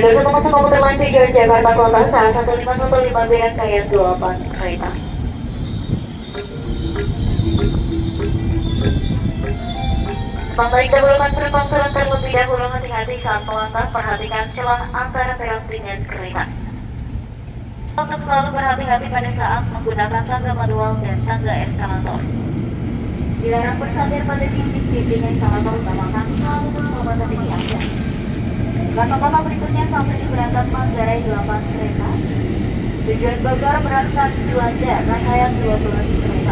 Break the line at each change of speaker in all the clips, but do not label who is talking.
satu masuk komuter lain tujuan Jakarta Kota saat 1515 berangkaian 28 kereta. Baik dahulukan penumpang turun terlebih dahulu, hati-hati saat melangkah, perhatikan celah antara peron dengan kereta. Untuk selalu berhati-hati pada saat menggunakan tangga manual dan tangga eskalator. Dilarang bersandar pada dinding eskalator, utamakan selalu memantau tinggi Anda. Kata-kata berikutnya sampai di berangkat Manggarai 8 kereta. Tujuan Bogor berangkat Juanda, rangkaian 12 kereta.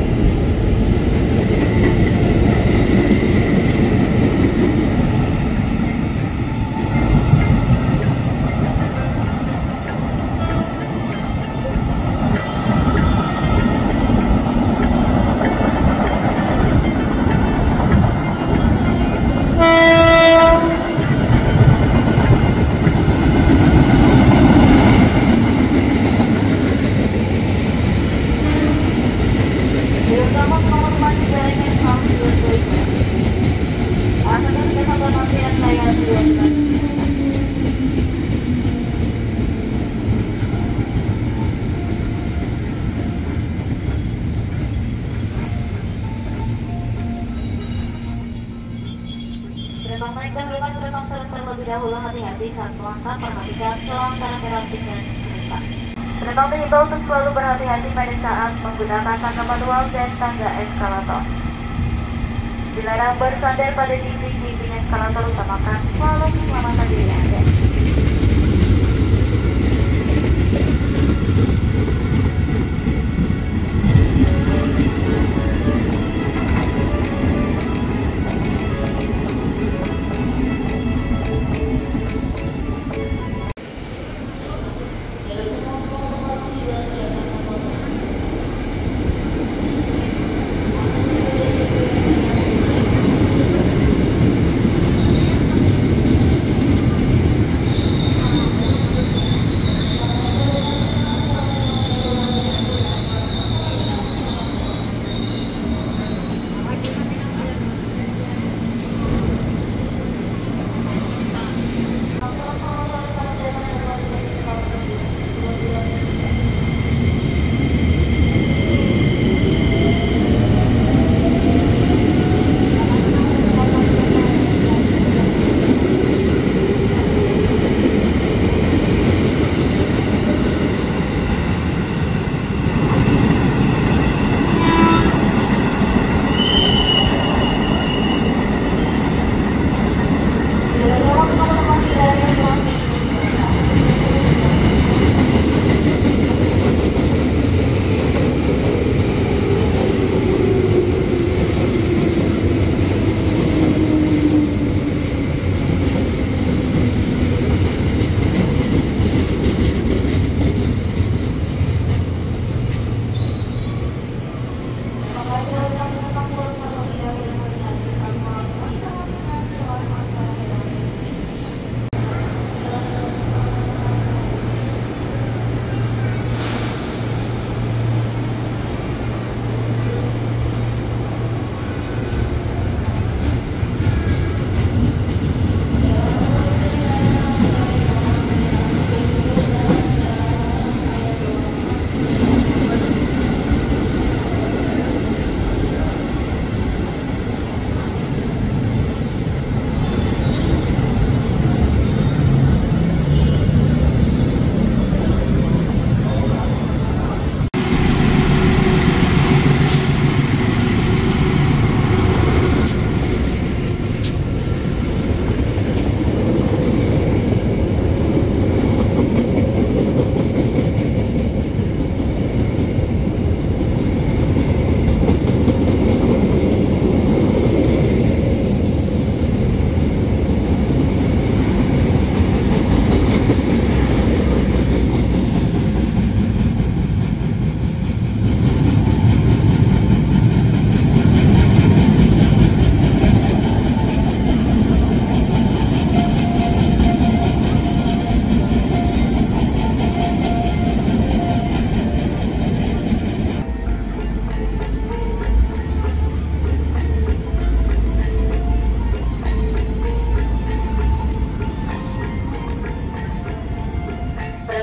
Terlebih dahulu hati-hati saat melangkah, perhatikan celah antara peron dengan kereta. Penumpang diimbau untuk selalu berhati-hati pada saat menggunakan tangga manual dan tangga eskalator. Dilarang bersandar pada dinding eskalator, utamakan selalu keselamatan diri Anda.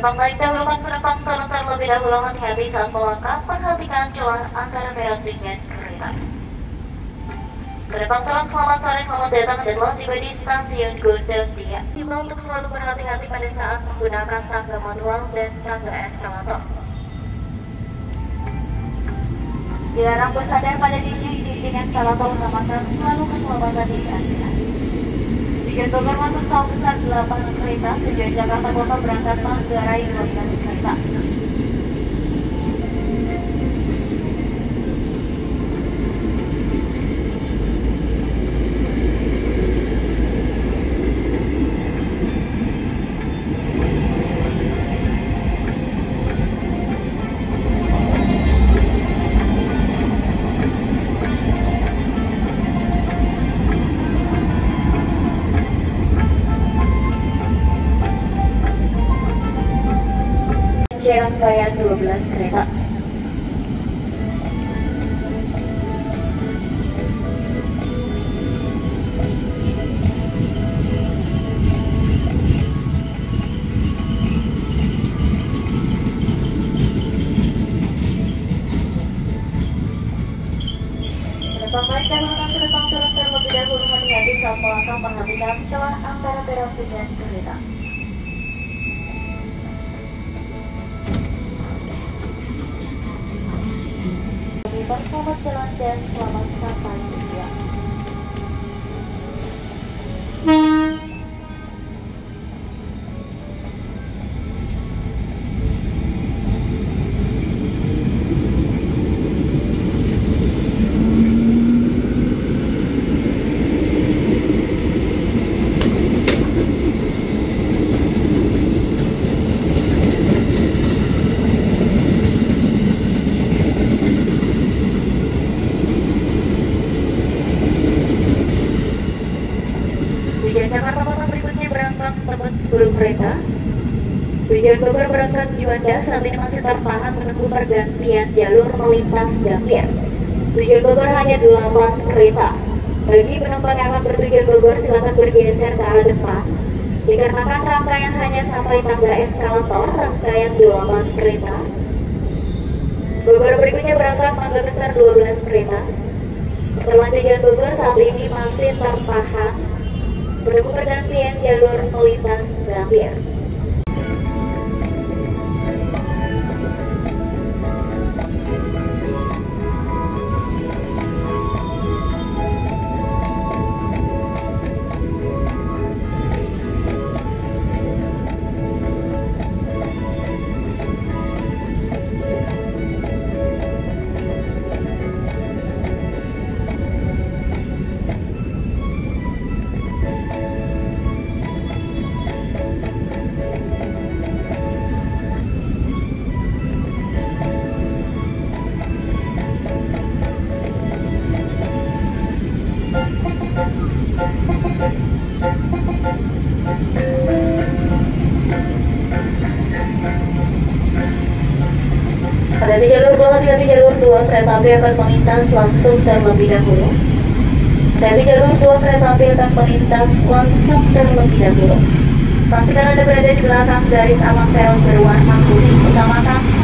Penumpang baik dahulukan penumpang turun terlebih dahulu, hati-hati saat melangkah, perhatikan celah antara peron dengan kereta. Penumpang turun, selamat sore, selamat datang, dan telah tiba di stasiun Gondang Dia. Himbau untuk selalu berhati-hati pada saat menggunakan tangga manual dan tangga eskalator. Dilarang bersandar pada dinding eskalator, utamakan selalu keselamatan di Anda. Tujuan Bogor masuk tol besar 8 kereta, tujuan Jakarta Kota berangkat Manggarai 12 kereta. Rangkaian 12 kereta. Penumpang jangan penumpang turun terlebih dahulu, hati-hati saat melangkah, perhatikan celah antara peron dengan kereta. Selamat jalan dan selamat sampai tujuan. Tujuan Jakarta Kota berikutnya berangkat tebet 10 kereta. Tujuan Bogor berangkat Juanda saat ini masih tertahan menunggu pergantian jalur melintas Gambir. Tujuan Bogor hanya 8 kereta. Bagi penumpang yang akan bertujuan Bogor, silakan bergeser ke arah depan. Dikarenakan rangkaian hanya sampai tangga eskalator, rangkaian 8 kereta. Bogor berikutnya berangkat Mangga Besar 12 kereta. Setelah tujuan Bogor saat ini masih tertahan menunggu pergantian jalur melintas Gambir. Pada jalur 2 kereta api akan melintas langsung terlebih dahulu. Dari jalur 2 kereta api akan melintas langsung terlebih dahulu. Pastikan Anda berada di belakang garis aman peron berwarna kuning, utamakan